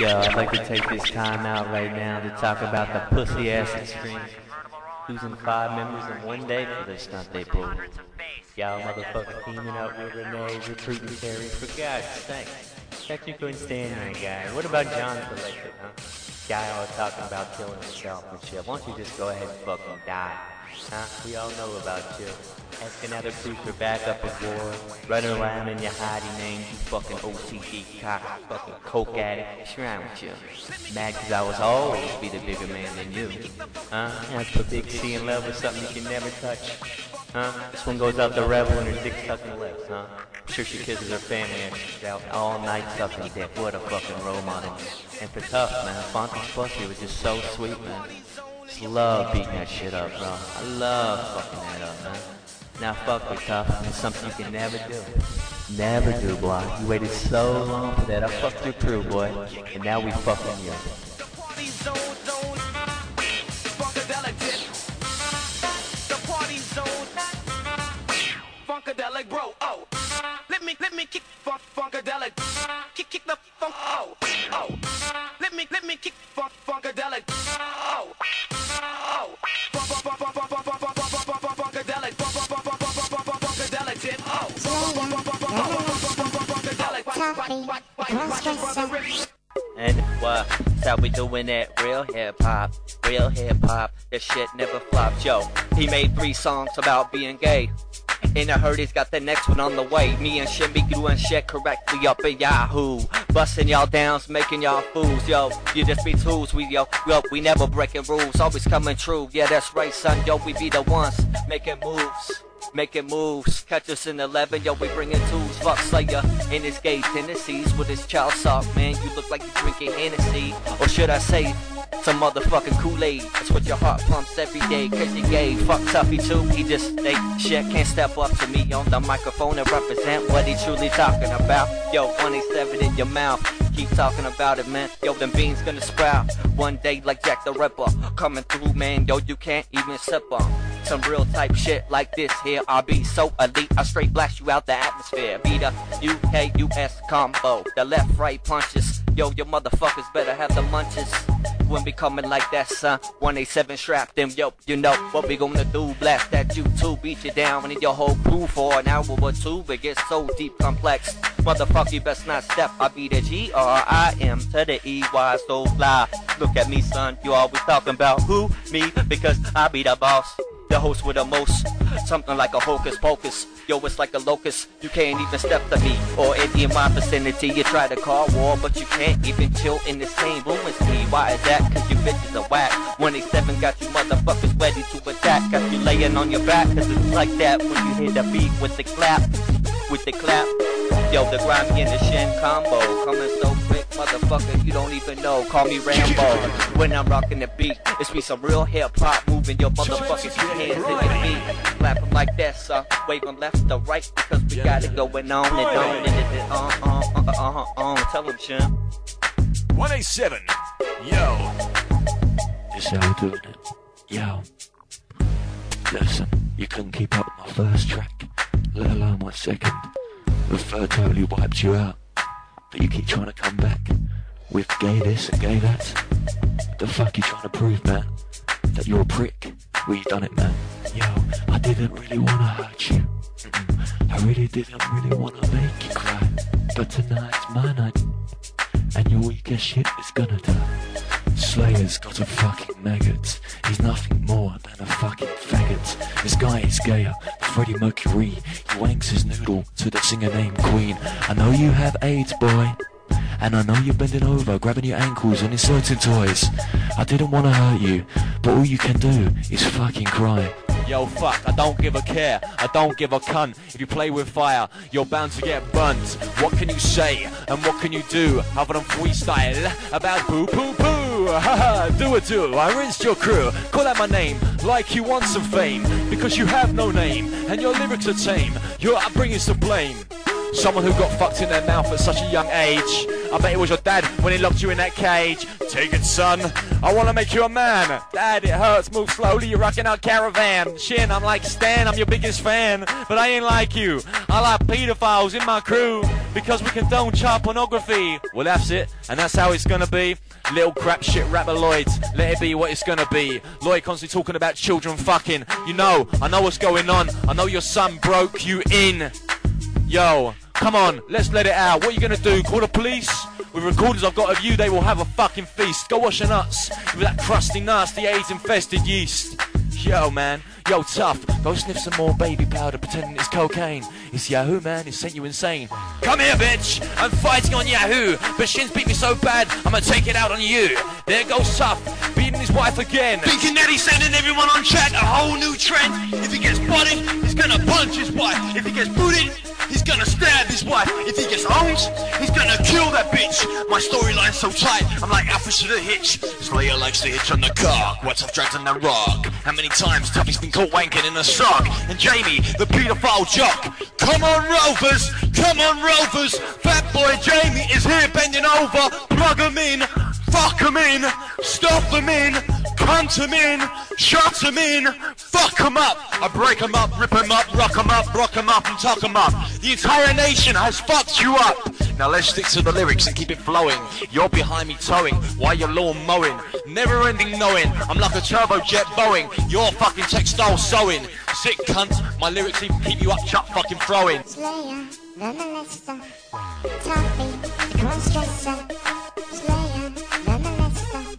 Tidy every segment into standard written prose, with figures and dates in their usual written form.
Yo, I'd like to take this time out right now to talk about the pussy-ass extreme. Losing 5 members in one day for the stunt they pulled. Y'all motherfuckers teaming up with Renee, recruiting Terry, for God's sake. Bet you couldn't stand that guy. What about John Selected, huh? Guy always talking about killing himself and shit. Why don't you just go ahead and fucking die? Huh? We all know about you. Asking other crews for backup of war. Running around in your hiding name, you fucking OCD cock, fucking coke addict. What's wrong with you? Mad cause I was always be the bigger man than you. Huh? That's for Big C in love with something you can never touch. Huh? This one goes out to Rebel and her dick sucking lips, huh? I'm sure she kisses her family and she's out all night sucking dick. What a fucking role model. And for Tough, man, Fonta's pussy was just so sweet, man. Just love beating that shit up, bro. I love fucking that up, man. Now fuck with Tough, it's something you can never do. Never do, boy. You waited so long for that. I fucked your crew, boy. And now we fucking you. Funkadelic, bro, oh. Let me kick funkadelic. Kick the funk, oh. Let me kick funkadelic. Oh. Funkadelic, funkadelic, And that's how we doing that real hip-hop, real hip-hop. That shit never flops, yo. He made 3 songs about being gay. And I heard he's got the next one on the way. Me and Shimmy doing shit correctly up in Yahoo. Busting y'all downs, making y'all fools, yo. You just be tools, we never breaking rules, always coming true. Yeah, that's right, son, yo, we be the ones making moves. Making moves, catch us in 11, yo, we bringing tools. Fuck Slayer in his gay tendencies with his child sock, man. You look like you drinking Hennessy, or should I say, some motherfucking Kool-Aid. That's what your heart pumps every day, cause you gay. Fuck Tuffy too, he just stay shit. Can't step up to me on the microphone and represent what he truly talking about. Yo, 187 in your mouth, keep talking about it, man. Yo, them beans gonna sprout one day like Jack the Ripper. Coming through, man, yo, you can't even sip on some real type shit like this here. I'll be so elite, I straight blast you out the atmosphere. Be the UK-US combo, the left-right punches. Yo, your motherfuckers better have the munches when we coming like that, son. 187 strapped them, yo, you know what we gonna do. Blast at you too, beat you down and your whole crew for an hour or two. It gets so deep, complex. Motherfucker, you best not step. I be the G-R-I-M to the E-Y, so fly. Look at me, son, you always talking about who? Me, because I be the boss. The host with the most, something like a hocus pocus. Yo, it's like a locust, you can't even step to me or any in my vicinity. You try to call war, but you can't even chill in the same room as me. Why is that? Cause you bitches are whack. 187 got you motherfuckers ready to attack. Got you laying on your back, cause it's like that when you hear the beat with the clap. With the clap, yo, the grimy and the shin combo. Coming so quick, motherfucker, you don't even know. Call me Rambo. When I'm rocking the beat, it's be some real hip-hop. Moving your motherfucking hands in the beat. Clap them like that, son. Wave them left to right, because we got it going on and on and on. Tell them, Shim. 187, yo. This is how we're doing it. Yo. Listen, you couldn't keep up with my first track, let alone my second. The third totally wiped you out, but you keep trying to come back with gay this and gay that. What the fuck you trying to prove, man? That you're a prick? Well, you done it, man. Yo, I didn't really want to hurt you. I really didn't really want to make you cry. But tonight's my night, and your weakest shit is gonna die. Slayer's got a fucking maggot. He's nothing more than a fucking faggot. This guy is gayer than Freddie Mercury. He wanks his noodle to the singer named Queen. I know you have AIDS, boy, and I know you're bending over, grabbing your ankles and inserting toys. I didn't want to hurt you, but all you can do is fucking cry. Yo, fuck, I don't give a care, I don't give a cunt. If you play with fire, you're bound to get burnt. What can you say, and what can you do, other than freestyle about boo poo poo? Haha, do, I rinsed your crew. Call out my name, like you want some fame. Because you have no name, and your lyrics are tame. Your upbringing's to blame. Someone who got fucked in their mouth at such a young age. I bet it was your dad when he locked you in that cage. Take it, son, I wanna make you a man. Dad, it hurts, move slowly, you're rocking out Caravan. Shin, I'm like Stan, I'm your biggest fan. But I ain't like you, I like pedophiles in my crew. because we condone child pornography. Well, that's it, and that's how it's gonna be. Little crap shit rapper Lloyd, let it be what it's gonna be. Lloyd constantly talking about children fucking. You know, I know what's going on. I know your son broke you in. Yo, come on, let's let it out. What are you gonna do? Call the police? With recorders I've got of you, they will have a fucking feast. Go wash your nuts with that crusty, nasty, AIDS-infested yeast. Yo, man. Yo, tough. Go sniff some more baby powder pretending it's cocaine. It's Yahoo, man. It sent you insane. Come here, bitch. I'm fighting on Yahoo. But Shin's beat me so bad, I'm gonna take it out on you. There goes Tough, beating his wife again. Thinking that he's sending everyone on chat, a whole new trend. If he gets spotted, he's gonna punch his wife. If he gets booted, he's gonna stab his wife. If he gets owned, he's gonna kill that bitch. My storyline's so tight, I'm like Alpha to the hitch. Slayer likes to hitch on the cock. What's Tough dragged on the rock? How many times Tuffy's been caught wanking in a sock? And Jamie, the paedophile jock. Come on, Rovers! Come on, Rovers! Fat boy Jamie is here bending over. Plug him in, fuck him in, stuff him in, cunt him in, shut him in, fuck him up. I break him up, rip him up, rock him up, and tuck him up. The entire nation has fucked you up. Now let's stick to the lyrics and keep it flowing. You're behind me towing while you're lawn mowing. Never ending knowing, I'm like a turbojet Boeing. You're fucking textile sewing. Sick cunt, my lyrics even keep you up chuck fucking throwing. Slayer, the molester, Tuffy, cross-dresser. Slayer, the molester,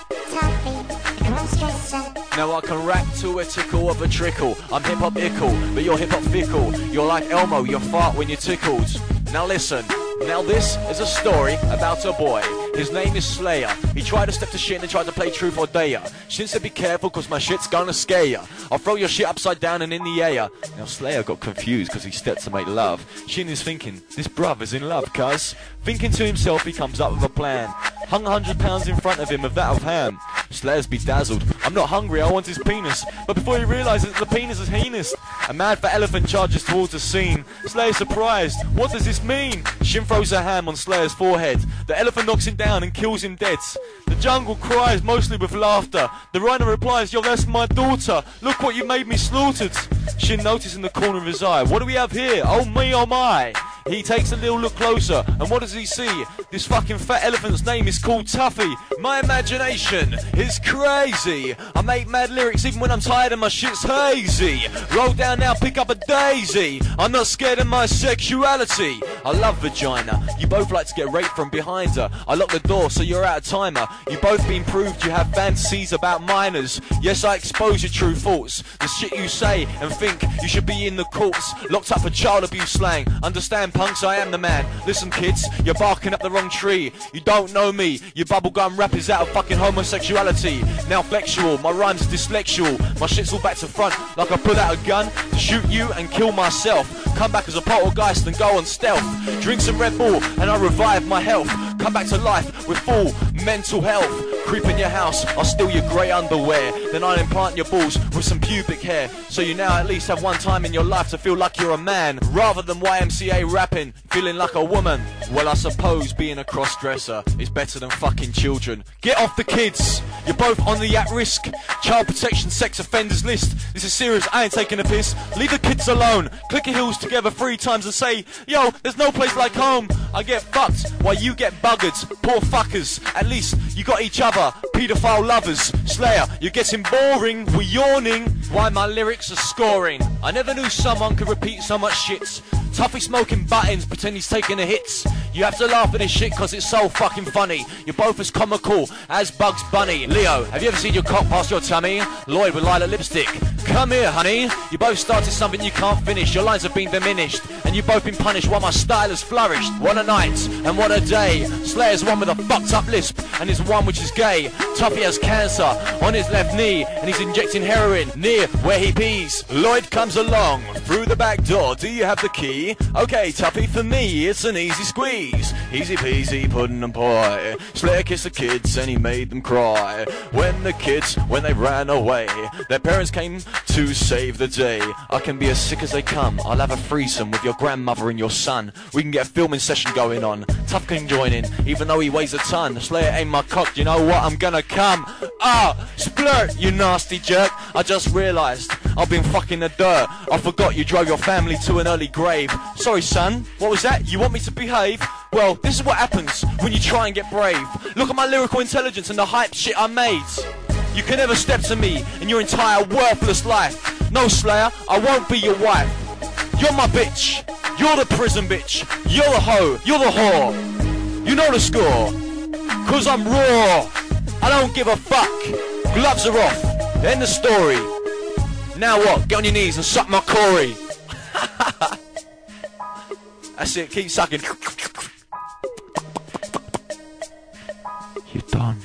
Tuffy, cross-dresser. Now I can rap to a tickle of a trickle. I'm hip-hop ickle, but you're hip-hop fickle. You're like Elmo, you fart when you're tickled. Now listen, now this is a story about a boy. His name is Slayer. He tried to step to Shin and tried to play truth or dare. Shin said be careful cause my shit's gonna scare ya. I'll throw your shit upside down and in the air. Now Slayer got confused cause he stepped to make love. Shin is thinking, this bruv is in love cuz. Thinking to himself, he comes up with a plan. Hung 100 pounds in front of him with that of ham. Slayer's bedazzled. I'm not hungry, I want his penis. But before he realises the penis is heinous, a mad fat elephant charges towards the scene. Slayer's surprised. What does this mean? Shin throws a ham on Slayer's forehead. The elephant knocks him down and kills him dead. The jungle cries mostly with laughter. The rhino replies, yo, that's my daughter. Look what you made me slaughtered. Shin notices in the corner of his eye. What do we have here? Oh me, oh my. He takes a little look closer, and what does he see? This fucking fat elephant's name is called Tuffy. My imagination is crazy. I make mad lyrics even when I'm tired and my shit's hazy. Roll down now, pick up a daisy. I'm not scared of my sexuality. I love vagina. You both like to get raped from behind her. I lock the door so you're out of timer. You both been proved you have fantasies about minors. Yes, I expose your true thoughts. The shit you say and think you should be in the courts. Locked up for child abuse slang. Understand, punks, I am the man. Listen, kids, you're barking up the wrong tree. You don't know me. Your bubblegum rap is out of fucking homosexuality. Now flexual, my rhymes are dyslexual. My shit's all back to front, like I pull out a gun to shoot you and kill myself. Come back as a poltergeist and go on stealth. Drink some Red Bull and I revive my health. Come back to life with full mental health. Creep in your house, I'll steal your grey underwear. Then I'll implant your balls with some pubic hair. So you now at least have one time in your life to feel like you're a man, rather than YMCA rapping, feeling like a woman. Well, I suppose being a cross-dresser is better than fucking children. Get off the kids, you're both on the at-risk child protection sex offenders list. This is serious, I ain't taking a piss. Leave the kids alone, click your heels together 3 times and say, yo, there's no place like home. I get fucked while you get buggered. Poor fuckers, at least you got each other. Paedophile lovers. Slayer, you're getting boring, we're yawning. Why my lyrics are scoring. I never knew someone could repeat so much shit. Tuffy smoking buttons, pretend he's taking the hits. You have to laugh at this shit cause it's so fucking funny. You're both as comical as Bugs Bunny. Leo, have you ever seen your cock past your tummy? Lloyd with lilac lipstick. Come here, honey. You both started something you can't finish. Your lines have been diminished, and you've both been punished while my style has flourished. What a night, and what a day. Slayer's one with a fucked up lisp, and is one which is gay. Tuffy has cancer on his left knee, and he's injecting heroin near where he pees. Lloyd comes along through the back door. Do you have the key? Okay, Tuffy, for me it's an easy squeeze. Easy peasy, pudding and pie. Slayer kissed the kids and he made them cry. When they ran away, their parents came to save the day. I can be as sick as they come. I'll have a threesome with your grandmother and your son. We can get a filming session going on. Tuff can join in, even though he weighs a ton. Slayer ain't my cock, you know what? I'm gonna come. Ah, splurt, you nasty jerk. I just realised I've been fucking the dirt. I forgot you drove your family to an early grave. Sorry, son, what was that? You want me to behave? Well, this is what happens when you try and get brave. Look at my lyrical intelligence and the hype shit I made. You can never step to me in your entire worthless life. No, Slayer, I won't be your wife. You're my bitch. You're the prison bitch. You're the hoe. You're the whore. You know the score. Cause I'm raw. I don't give a fuck. Gloves are off. End the story. Now what? Get on your knees and suck my Corey. That's it. Keep sucking. You're done.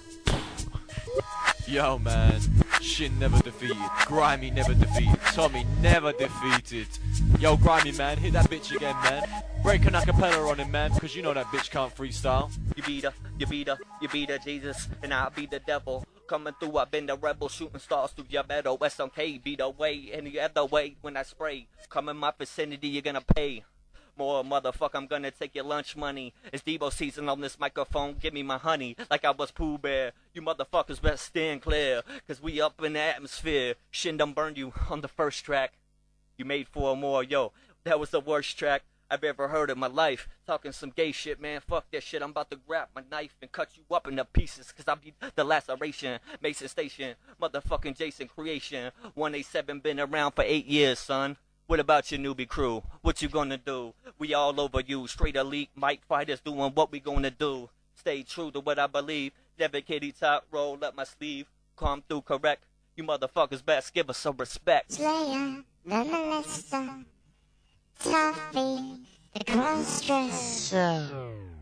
Yo, man. Shin never defeated. Grimy never defeated. Tommy never defeated. Yo, Grimy, man. Hit that bitch again, man. Break an acapella on him, man, because you know that bitch can't freestyle. You be the Jesus, and I'll be the devil. Coming through, I've been the rebel, shooting stars through your meadow. SMK be the way, any other way when I spray. Come in my vicinity, you're gonna pay. More motherfucker, I'm gonna take your lunch money. It's Debo season on this microphone, give me my honey. Like I was Pooh Bear, you motherfuckers best stand clear. Cause we up in the atmosphere, Shin done burned you on the first track. You made 4 more, yo, that was the worst track I've ever heard in my life. Talking some gay shit, man, fuck that shit. I'm about to grab my knife and cut you up into pieces. Cause I'll be the laceration, Mason Station, motherfucking Jason Creation. 187 been around for 8 years, son. What about your newbie crew? What you gonna do? We all over you, straight elite, mic fighters doing what we gonna do. Stay true to what I believe, never kitty top, roll up my sleeve. Come through correct, you motherfuckers best give us some respect. Slayer, the molester, Toffee, the cross-dresser.